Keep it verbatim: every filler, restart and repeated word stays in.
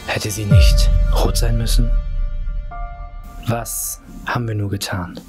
Hätte sie nicht rot sein müssen? Was haben wir nur getan?